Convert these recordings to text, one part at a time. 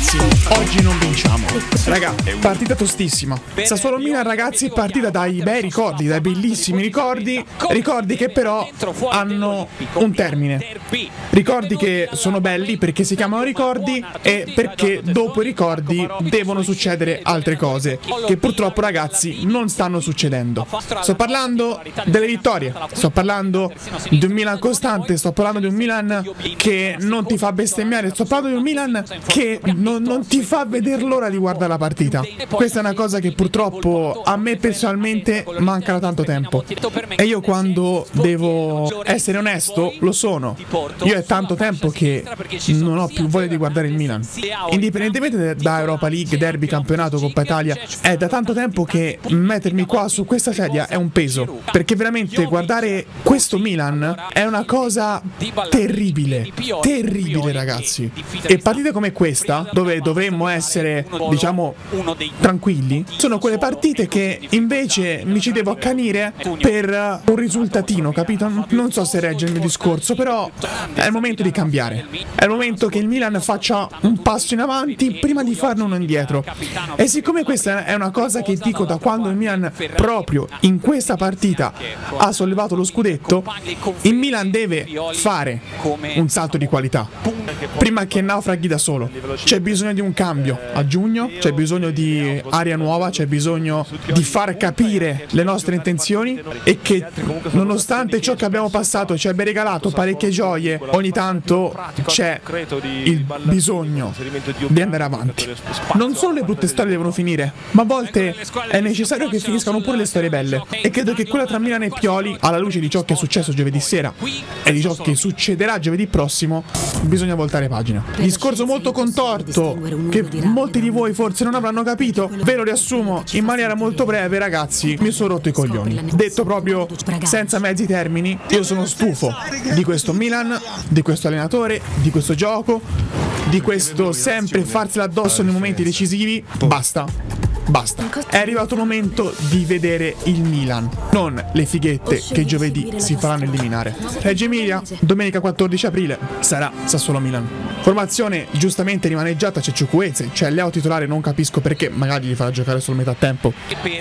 ragazzi, oggi non vinciamo. Raga, partita tostissima. Sassuolo-Milan, ragazzi, partita dai bei ricordi, dai bellissimi ricordi. Ricordi che però hanno un termine. Ricordi che sono belli perché si chiamano ricordi e perché dopo i ricordi devono succedere altre cose che purtroppo, ragazzi, non stanno succedendo. Sto parlando delle vittorie, sto parlando di un Milan costante, sto parlando di un Milan che non ti fa bestemmiare, sto parlando di un Milan che non ti fa vedere l'ora di guardare la partita. Questa è una cosa che purtroppo a me personalmente manca da tanto tempo. E io, quando devo essere onesto, lo sono. Io è tanto tempo che non ho più voglia di guardare il Milan. Indipendentemente da Europa League, derby, campionato, Coppa Italia, è da tanto tempo che mettermi qua su questa sedia è un peso. Perché veramente guardare questo Milan è una cosa terribile. Terribile, ragazzi. E partite come questa, dove dovremmo essere, diciamo, tranquilli, sono quelle partite che invece mi ci devo accanire per un risultatino, capito? Non so se regge il mio discorso, però è il momento di cambiare. È il momento che il Milan faccia un passo in avanti prima di farne uno indietro. E siccome questa è una cosa che dico da quando il Milan proprio in questa partita ha sollevato lo scudetto, il Milan deve fare un salto di qualità prima che naufraghi da solo. C'è bisogno di un cambio a giugno, c'è bisogno di aria nuova, c'è bisogno di far capire le nostre intenzioni e che nonostante ciò che abbiamo passato ci abbia regalato parecchie gioie, ogni tanto c'è il bisogno di andare avanti. Non solo le brutte storie devono finire, ma a volte è necessario che finiscano pure le storie belle. E credo che quella tra Milan e Pioli, alla luce di ciò che è successo giovedì sera e di ciò che succederà giovedì prossimo, bisogna voltare pagina. Discorso molto contorto che molti di voi forse non avranno capito, ve lo riassumo in maniera molto breve, ragazzi. Mi sono rotto i coglioni. Detto proprio senza mezzi termini, io sono stufo di questo Milan, di questo allenatore, di questo gioco, di questo sempre farsela addosso nei momenti decisivi. Basta. Basta. È arrivato il momento di vedere il Milan, non le fighette che giovedì si faranno eliminare. Reggio Emilia, domenica 14 aprile, sarà Sassuolo-Milan. Formazione giustamente rimaneggiata, c'è Chukwueze, c'è Leo titolare, non capisco perché, magari li farà giocare solo metà tempo.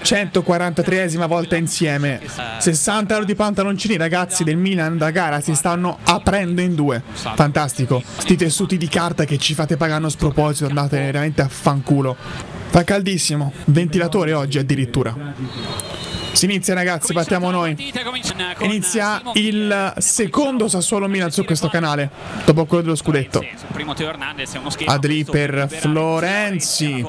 143esima volta insieme, 60 euro di pantaloncini, ragazzi del Milan da gara si stanno aprendo in due. Fantastico. Sti tessuti di carta che ci fate pagare a sproposito, andate veramente a fanculo. Fa caldissimo, ventilatore oggi addirittura. Si inizia, ragazzi, partiamo noi. Inizia il secondo Sassuolo-Milan su questo canale, dopo quello dello scudetto. Adri per Florenzi.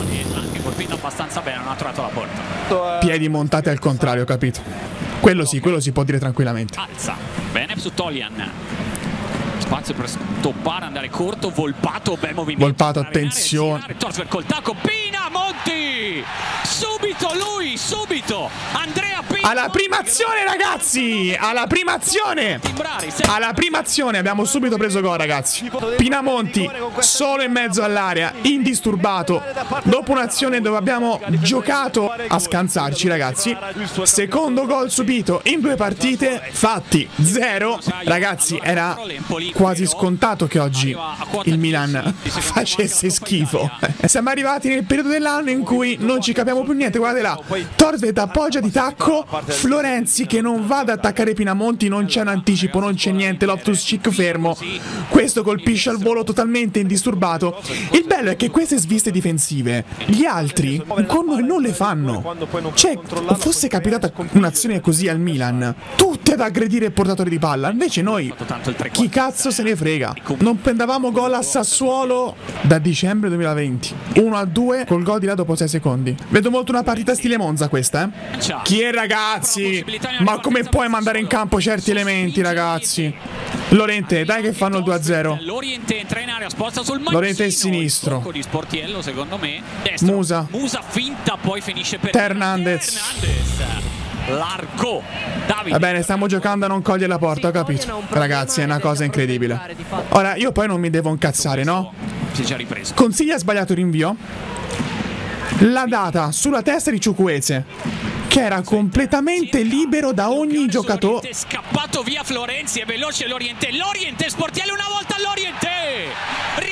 Piedi montati al contrario, capito? Quello sì, quello si può dire tranquillamente. Bene su Tolian. Spazio per stoppare, andare corto, Volpato, bel movimento. Volpato, attenzione. Torso col tacco, Pinamonti! Subito lui, subito! Andrea Pinamonti! Alla prima azione, ragazzi! Alla prima azione! Alla prima azione abbiamo subito preso gol, ragazzi. Pinamonti solo in mezzo all'area, indisturbato. Dopo un'azione dove abbiamo giocato a scansarci, ragazzi. Secondo gol subito in due partite, fatti 0. Ragazzi, era quasi scontato che oggi il Milan facesse schifo. Siamo arrivati nel periodo dell'anno in cui non ci capiamo più niente. Guardate là, Torved appoggia di tacco, Florenzi che non va ad attaccare Pinamonti, non c'è un anticipo, non c'è niente, Loftus-Cheek fermo. Questo colpisce al volo totalmente indisturbato. Il bello è che queste sviste difensive gli altri con noi non le fanno. Cioè, fosse capitata un'azione così al Milan, tutte ad aggredire il portatore di palla, invece noi chi cazzo se ne frega. Non prendavamo gol a Sassuolo da dicembre 2020. 1-2 col gol di là dopo 6 secondi. Vedo molto una partita stile Monza questa, eh? Chi è, ragazzi? Ma come puoi mandare in campo certi elementi, ragazzi? Lorente, dai che fanno il 2-0. Lorente entra in area, sposta sul Lorente è sinistro. Di Sportiello, secondo me. Destro. Musa finta, poi finisce per Hernandez. L'arco. Va bene, stiamo giocando a non cogliere la porta, ho capito. Ragazzi, è una cosa incredibile. Ora, io poi non mi devo incazzare, no? Si è già ripreso. Consiglia ha sbagliato il rinvio. L'ha data sulla testa di Chukwueze, che era completamente libero da ogni giocatore. Scappato via Florenzi, è veloce Loriente. Sportiello una volta Loriente.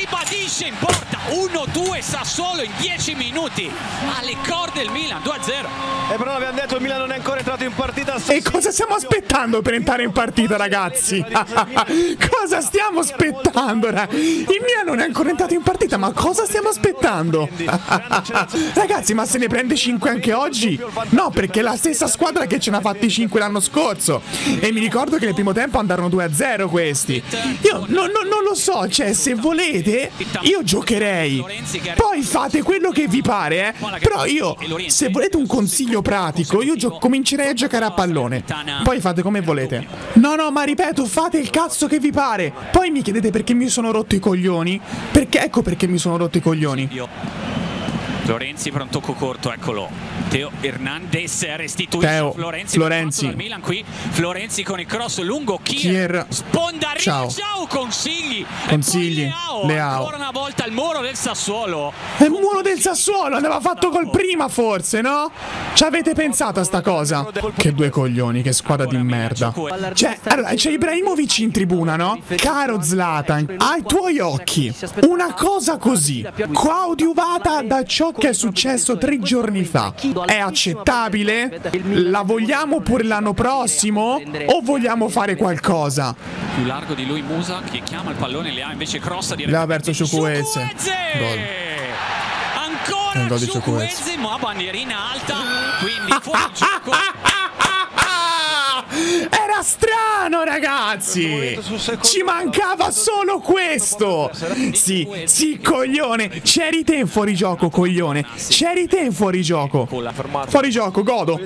ribadisce in porta. 1-2 Sassuolo in 10 minuti. Alle corde il Milan, 2-0. E però abbiamo detto il Milan non è ancora entrato in partita. E cosa stiamo aspettando per entrare in partita, ragazzi? Cosa stiamo aspettando? Il Milan non è ancora entrato in partita, ma cosa stiamo aspettando? Ragazzi, ma se ne prende 5 anche oggi? No, perché è la stessa squadra che ce ne ha fatti 5 l'anno scorso. E mi ricordo che nel primo tempo andarono 2-0 questi. Io non lo so, cioè, se volete, io giocherei. Poi fate quello che vi pare, Però io, se volete un consiglio pratico, io comincerei a giocare a pallone. Poi fate come volete. No, ma ripeto, fate il cazzo che vi pare. Poi mi chiedete perché mi sono rotto i coglioni. Perché ecco perché mi sono rotto i coglioni. Florenzi per un tocco corto, eccolo. Teo Hernandez restituisce Florenzi al Milan qui. Florenzi con il cross lungo. Kier sponda. Ciao. Consigli. Leao. Ancora una volta il muro del Sassuolo. È il muro del Sassuolo. Andava fatto col prima forse, no? Ci avete pensato a sta cosa? Che due coglioni, che squadra di merda. Cioè, allora, c'è Ibrahimovic in tribuna, no? Caro Zlatan, ai tuoi occhi, una cosa così, coadiuvata da ciò che è successo 3 giorni fa, è accettabile? La vogliamo pure l'anno prossimo? O vogliamo fare qualcosa? Più largo di lui Musa che chiama il pallone, le ha invece crossa l'ha verso Chukwueze. Ancora Chukwueze, ma bandierina alta, quindi fuori gioco. Era strano, ragazzi. Ci mancava solo questo. Sì, coglione. C'eri te in fuorigioco, coglione. C'eri te in fuorigioco. Fuorigioco, godo.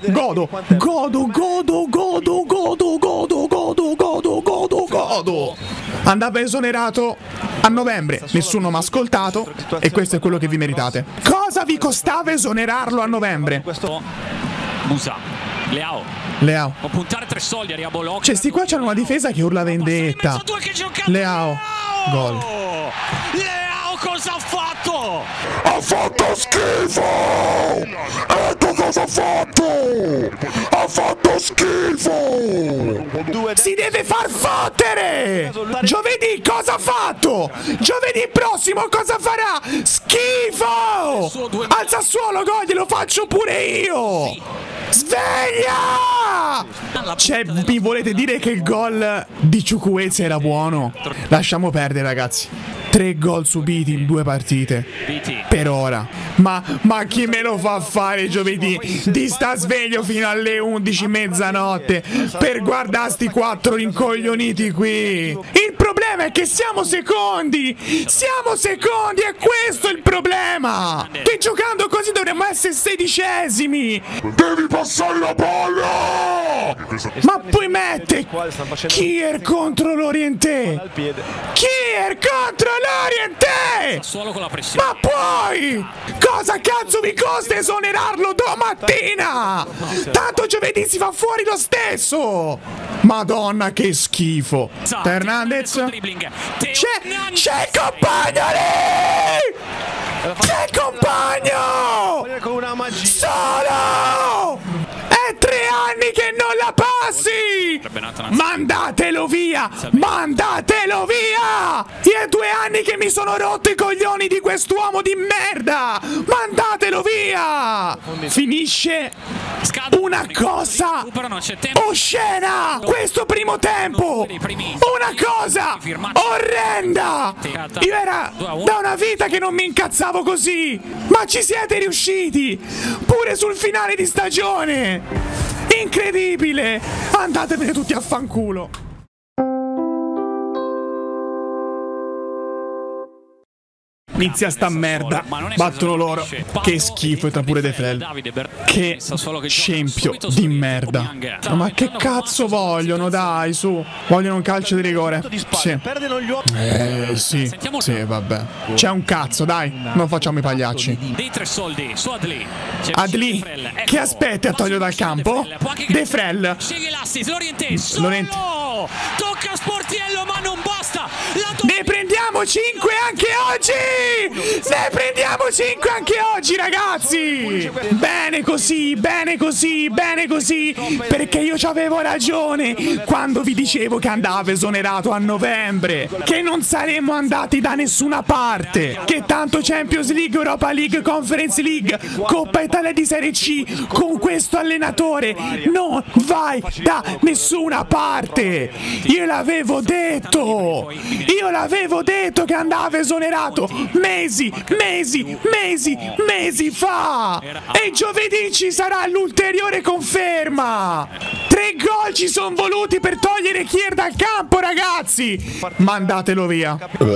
Andava esonerato a novembre. Nessuno mi ha ascoltato. E questo è quello che vi meritate. Cosa vi costava esonerarlo a novembre? Musa. Leao. Può puntare 3 soldi a Riabolocco. Cioè, sti qua c'hanno una difesa che urla vendetta. Leao. Gol. Leao cosa ha fatto? Ha fatto schifo! Ecco cosa ha fatto! Ha fatto schifo! Si deve far fottere! Giovedì cosa ha fatto? Giovedì prossimo cosa farà? Schifo! Al Sassuolo gol glielo faccio pure io! Sveglia! Cioè, mi volete dire che il gol di Chukwueze era buono? Lasciamo perdere, ragazzi. 3 gol subiti in 2 partite. Per ora. Ma chi me lo fa fare giovedì? Di sta sveglio fino alle 11 mezzanotte per guardare sti 4 rincoglioniti qui. Il problema è che siamo secondi. Siamo secondi, è questo il problema. Che giocando così dovremmo essere 16esimi. Devi passare la palla! Ma poi mette Kier contro l'Orientè. Kier contro l'Orientè. Ma poi cosa cazzo vi costa esonerarlo domattina? Tanto giovedì si fa fuori lo stesso. Madonna che schifo. Hernandez. C'è il compagno lì. C'è il compagno. Solo. È 3 anni che non la passi. Mandatelo via. Mandatelo via. È 2 anni che mi sono rotto i coglioni di quest'uomo di merda. Mandatelo via. Finisce una cosa oscena questo primo tempo. Una cosa orrenda. Io era da una vita che non mi incazzavo così. Ma ci siete riusciti pure sul finale di stagione. Incredibile. Andatevene tutti a fanculo. Inizia sta merda. Battono loro. Che schifo. E tra pure De Frel. Che scempio di merda. Ma che cazzo vogliono? Dai, su. Vogliono un calcio di rigore. Sì. Sì, vabbè. C'è un cazzo, dai. Non facciamo i pagliacci. Adli. Che aspetta a toglierlo dal campo? De Frel. Lorente. Tocca Sportiello, ma non basta. Ne prendiamo 5 anche oggi! Ne prendiamo 5 anche oggi, ragazzi! Bene così, bene così, bene così, perché io c'avevo ragione quando vi dicevo che andava esonerato a novembre, che non saremmo andati da nessuna parte, che tanto Champions League, Europa League, Conference League, Coppa Italia di Serie C con questo allenatore non vai da nessuna parte. Io l'avevo detto che andava esonerato mesi fa, e giovedì ci sarà l'ulteriore conferma. 3 gol ci sono voluti per togliere Kier dal campo, ragazzi. Mandatelo via.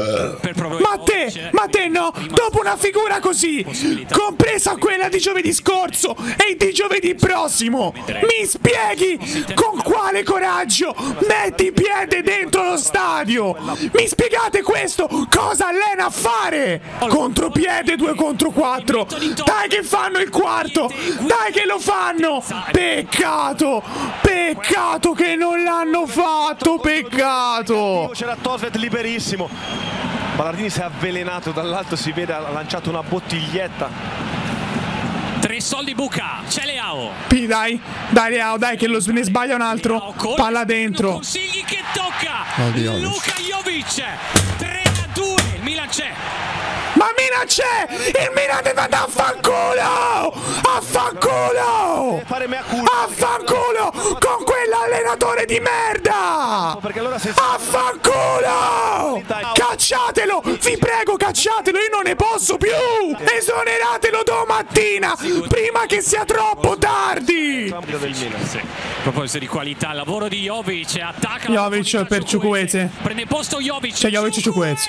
Ma te no, dopo una figura così, compresa quella di giovedì scorso e di giovedì prossimo, mi spieghi con quale coraggio metti piede dentro lo stadio? Mi spiegate questo? Cosa allena a fare? Contropiede 2 contro 4. Dai che fanno il quarto, dai che lo fanno. Peccato che non l'hanno fatto, peccato. C'era Tosvet liberissimo. Ballardini si è avvelenato dall'alto, si vede, ha lanciato una bottiglietta. 3 soldi buca, c'è Leao. Dai Leao, dai che ne sbaglia un altro. Palla dentro. Consigli che tocca. Luka Jovic. 3-2, il Milan c'è. Ma Milan c'è! Il Milan deve andare a fanculo! A fanculo! A fanculo! Con quell'allenatore di merda! A fanculo! Cacciatelo! Vi prego, cacciatelo! Io non ne posso più! Esoneratelo domattina! Prima che sia troppo tardi! A proposito di qualità, il lavoro di Jovic, attacca Jovic per Chukwueze. Prende posto Jovic. C'è Jovic e Chukwueze.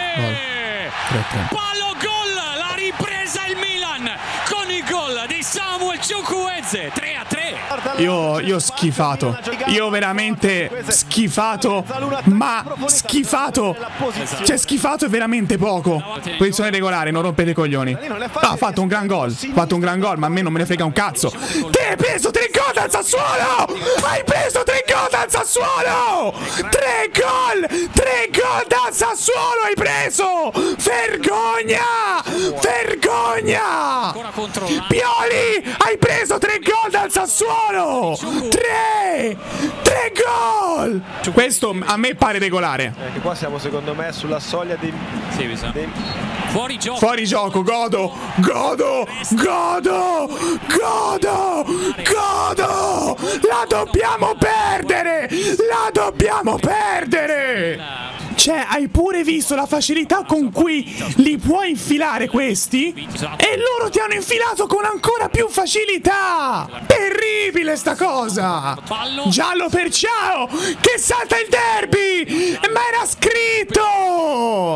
Palo gol, la ripresa il Milan con il gol di Samuel Chukwueze. 3-3. Io schifato. Io veramente schifato. Ma schifato. Cioè schifato è veramente poco. Posizione regolare, non rompete i coglioni. Ha fatto un gran gol. Ma a me non me ne frega un cazzo. Te hai preso 3 gol dal Sassuolo. Hai preso 3 gol dal Sassuolo. 3 gol dal Sassuolo hai preso. Vergogna. Pioli, hai preso 3 gol dal Sassuolo. 3 gol. Questo a me pare regolare. Anche qua siamo secondo me sulla soglia dei... Sì, mi sa. Fuori gioco, godo. La dobbiamo perdere. Cioè, hai pure visto la facilità con cui li puoi infilare questi? E loro ti hanno infilato con ancora più facilità. Terribile sta cosa. Giallo per Ciao, che salta il derby. Ma era scritto.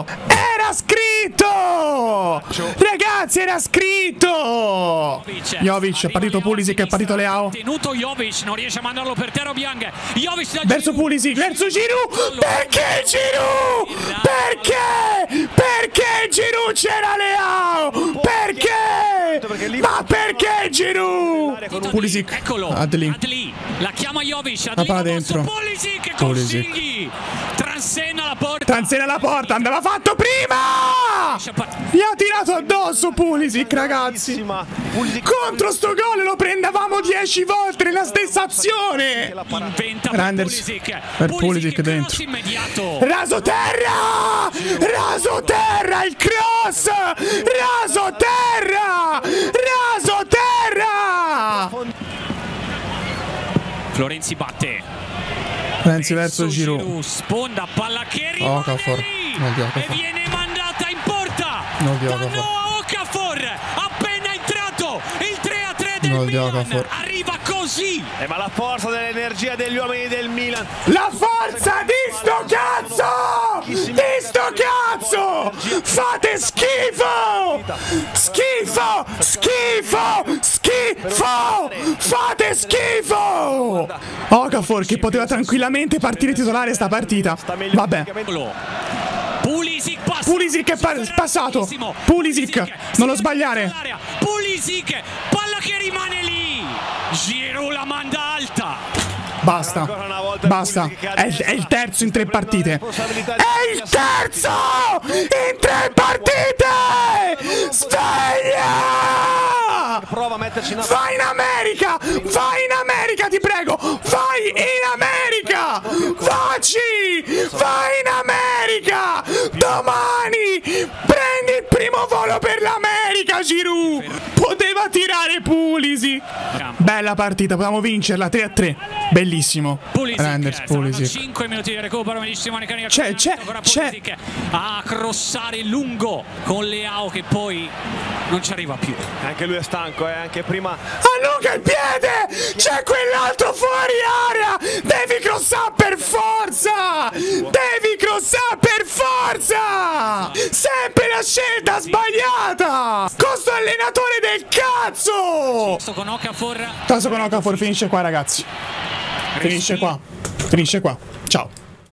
Ragazzi, era scritto. Jovic, è partito Pulisic, è partito Leao. Tenuto Jovic, non riesce a mandarlo per terra Obiang. Jovic verso Pulisic, verso Giroud. Perché Giroud? Perché Giroud c'era Leao? Perché? Ma perché Giroud? Pulisic, eccolo. Adli. La chiama Jovic, la palla dentro. Pulisic, consigli. Transena alla porta, andava fatto prima! Gli ha tirato addosso Pulisic, ragazzi. Contro sto gol lo prendavamo 10 volte nella stessa azione. Randers per Pulisic dentro. Raso terra, il cross. Raso terra. Florenzi batte. Florenzi verso Giroud. Sponda, palla che rimane e viene mandata in porta da Noah Okafor, appena entrato il 3-3 del Milan. Arriva così. Ma la forza dell'energia degli uomini del Milan. La forza di sto cazzo! Fate schifo! Fate schifo! Okafor che poteva tranquillamente partire titolare sta partita. Vabbè. Pulisic è passato. Pulisic, non lo sbagliare. Pulisic, palla che rimane lì. Giroud la manda alta. Basta. Basta. È il terzo in 3 partite. È il terzo in 3 partite. Sveglia! Prova a metterci in vai in America! Vai in America, ti prego! Vai in America! Vaci! Vai in America! Domani prendi il primo volo per l'America, Giroud! Poteva tirare Pulisic! Bella partita, potevamo vincerla 3-3. Bellissimo. Pulisic, 5 minuti di recupero, benissimo. C'è a crossare lungo con Leao che poi non ci arriva più. Anche lui è stanco, anche prima. Allunga il piede! C'è quell'altro fuori area! Devi crossare per forza! Devi crossare per forza! Sempre la scelta sbagliata! Questo allenatore del cazzo! Tasso con Okafor finisce qua, ragazzi. Finisce qua. Ciao.